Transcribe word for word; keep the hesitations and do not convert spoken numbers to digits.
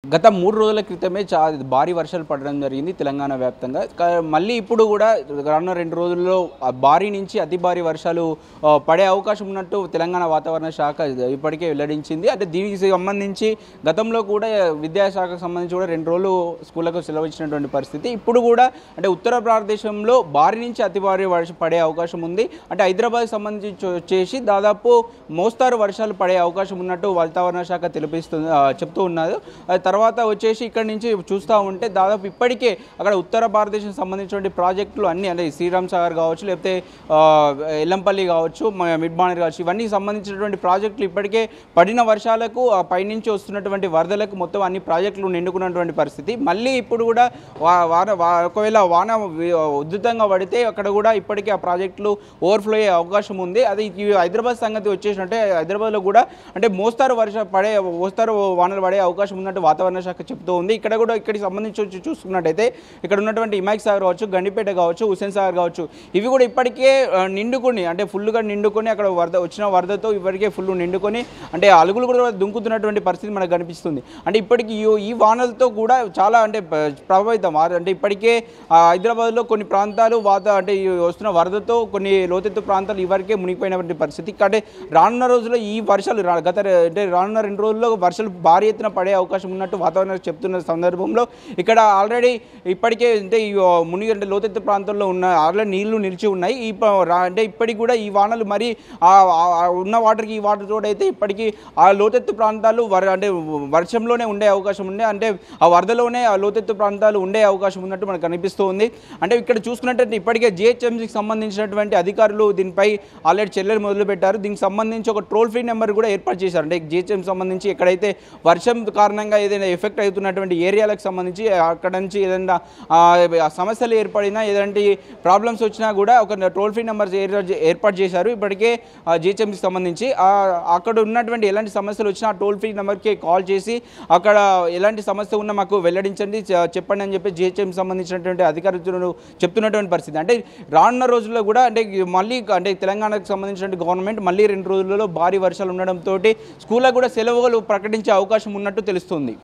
గత మూడు రోజుల క్రితమే చా భారీ వర్షాలు పడడం జరిగింది తెలంగాణ వ్యాప్తంగా. మళ్ళీ ఇప్పుడు కూడా రానున్న రెండు రోజుల్లో భారీ నుంచి అతి భారీ వర్షాలు పడే అవకాశం ఉన్నట్టు తెలంగాణ వాతావరణ శాఖ ఇప్పటికే వెల్లడించింది. అంటే దీనికి సంబంధించి గతంలో కూడా విద్యాశాఖకు సంబంధించి కూడా రెండు రోజులు స్కూళ్ళకు సెలవు ఇచ్చినటువంటి పరిస్థితి. ఇప్పుడు కూడా అంటే ఉత్తర భారతదేశంలో భారీ నుంచి అతి భారీ వర్షం పడే అవకాశం ఉంది. అంటే హైదరాబాద్కి సంబంధించి వచ్చేసి దాదాపు మోస్తారు వర్షాలు పడే అవకాశం ఉన్నట్టు వాతావరణ శాఖ తెలిపిస్తుంది చెప్తూ ఉన్నారు. తర్వాత వచ్చేసి ఇక్కడ నుంచి చూస్తూ ఉంటే దాదాపు ఇప్పటికే అక్కడ ఉత్తర భారతదేశం సంబంధించినటువంటి ప్రాజెక్టులు అన్నీ అంటే శ్రీరామ్ సాగర్ కావచ్చు, లేకపోతే ఎల్లంపల్లి కావచ్చు, మిడ్ మానేర్ కావచ్చు, ఇవన్నీ సంబంధించినటువంటి ప్రాజెక్టులు ఇప్పటికే పడిన వర్షాలకు ఆ పైనుంచి వస్తున్నటువంటి వరదలకు మొత్తం అన్ని ప్రాజెక్టులు నిండుకున్నటువంటి పరిస్థితి. మళ్ళీ ఇప్పుడు కూడా వాన ఒకవేళ వాన ఉధృతంగా పడితే అక్కడ కూడా ఇప్పటికే ఆ ప్రాజెక్టులు ఓవర్ఫ్లో అయ్యే అవకాశం ఉంది. అది హైదరాబాద్ సంగతి వచ్చేసినట్టే హైదరాబాద్లో కూడా అంటే మోస్తారు వర్ష పడే మోస్తారు వానలు పడే అవకాశం ఉన్నట్టు వాతావరణ శాఖ చెప్తూ ఉంది. ఇక్కడ కూడా ఇక్కడికి సంబంధించి చూసుకున్నట్టయితే ఇక్కడ ఉన్నటువంటి హిమాయత్ సాగర్ కావచ్చు, గండిపేట కావచ్చు, హుస్సేన్ సాగర్ కావచ్చు, ఇవి కూడా ఇప్పటికే నిండుకొని అంటే ఫుల్గా నిండుకొని అక్కడ వరద వచ్చిన వరదతో ఇప్పటికే ఫుల్ నిండుకొని అంటే అలుగులు కూడా దుంకుతున్నటువంటి పరిస్థితి మనకు కనిపిస్తుంది. అంటే ఇప్పటికీ ఈ వానలతో కూడా చాలా అంటే ప్రభావితం అంటే ఇప్పటికే హైదరాబాద్లో కొన్ని ప్రాంతాలు వాత అంటే వస్తున్న వరదతో కొన్ని లోతెత్తు ప్రాంతాలు ఇవరికే మునిగిపోయినటువంటి పరిస్థితి. అంటే రానున్న రోజుల్లో ఈ వర్షాలు గత అంటే రానున్న రెండు రోజుల్లో వర్షాలు భారీ ఎత్తున పడే అవకాశం ఉన్నట్టు వాతావరణం చెప్తున్న సందర్భంలో ఇక్కడ ఆల్రెడీ ఇప్పటికే అంటే మునిగి అంటే లోతెత్తు ప్రాంతంలో ఉన్న ఆల్రెడీ నీళ్లు నిలిచి ఉన్నాయి. ఈ అంటే ఇప్పటికి కూడా ఈ వానలు మరి ఉన్న వాటర్కి ఈ వాటర్ తోడు అయితే ఇప్పటికీ ఆ లోతెత్తు ప్రాంతాలు వర అంటే వర్షంలోనే ఉండే అవకాశం ఉండే అంటే ఆ వరదలోనే ఆ లోతెత్తు ప్రాంతాలు ఉండే అవకాశం ఉన్నట్టు మనకు కనిపిస్తూ ఉంది. అంటే ఇక్కడ చూసుకున్నట్టయితే ఇప్పటికే జిహెచ్ఎంసీకి సంబంధించినటువంటి అధికారులు దీనిపై ఆల్రెడీ చర్యలు మొదలుపెట్టారు. దీనికి సంబంధించి ఒక టోల్ ఫ్రీ నెంబర్ కూడా ఏర్పాటు చేశారు. అంటే జిహెచ్ఎంసీ సంబంధించి ఎక్కడైతే వర్షం కారణంగా ఏదైనా ఎఫెక్ట్ అవుతున్నటువంటి ఏరియాలకు సంబంధించి అక్కడ నుంచి ఏదైనా సమస్యలు ఏర్పడినా ఏదంటే ప్రాబ్లమ్స్ వచ్చినా కూడా ఒక టోల్ ఫ్రీ నెంబర్స్ ఏర్పాటు చేశారు ఇప్పటికే జిహెచ్ఎంసీకి సంబంధించి. అక్కడ ఉన్నటువంటి ఎలాంటి సమస్యలు వచ్చినా ఆ టోల్ ఫ్రీ నెంబర్కి కాల్ చేసి అక్కడ ఎలాంటి సమస్య ఉన్నా మాకు వెల్లడించండి చెప్పండి అని చెప్పి జిహెచ్ఎంసీ సంబంధించినటువంటి అధికారులు చెప్తున్నటువంటి పరిస్థితి. అంటే రానున్న రోజుల్లో కూడా అంటే మళ్ళీ అంటే తెలంగాణకు సంబంధించినటువంటి గవర్నమెంట్ మళ్ళీ రెండు రోజులలో భారీ వర్షాలు ఉండడంతో స్కూళ్ళకు కూడా సెలవులు ప్రకటించే అవకాశం ఉన్నట్టు తెలుస్తుంది.